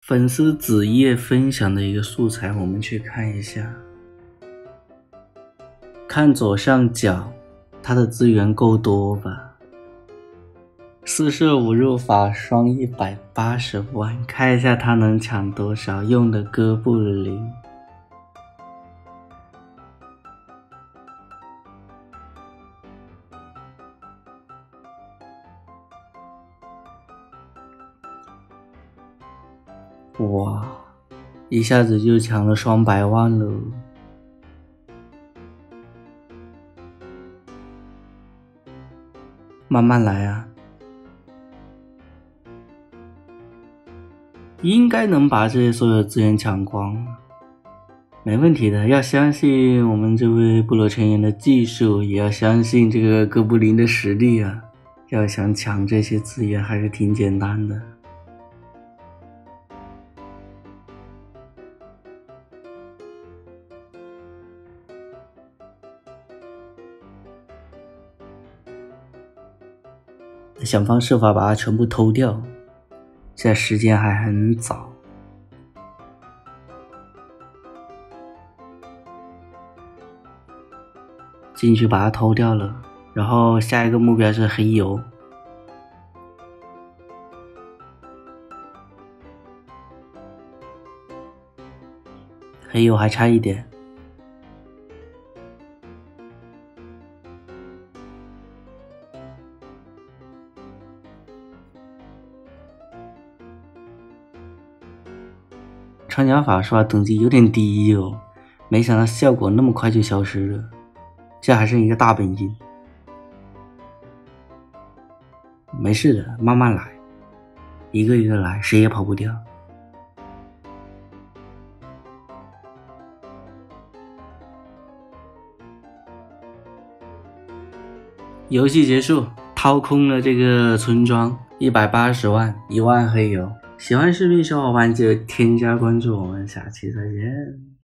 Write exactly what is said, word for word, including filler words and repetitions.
粉丝子夜分享的一个素材，我们去看一下。看左上角，它的资源够多吧？四舍五入法双一百八十万，看一下它能抢多少，用的哥布林。哇，一下子就抢了双百万了。慢慢来啊，应该能把这些所有资源抢光，没问题的。要相信我们这位部落成员的技术，也要相信这个哥布林的实力啊。要想抢这些资源还是挺简单的。想方设法把它全部偷掉，现在时间还很早。进去把它偷掉了，然后下一个目标是黑油。黑油还差一点。长甲法是吧？等级有点低哦，没想到效果那么快就消失了。这还剩一个大本金，没事的，慢慢来，一个一个来，谁也跑不掉。游戏结束，掏空了这个村庄，一百八十万，一万黑油。喜欢视频小伙伴记得添加关注，我们下期再见。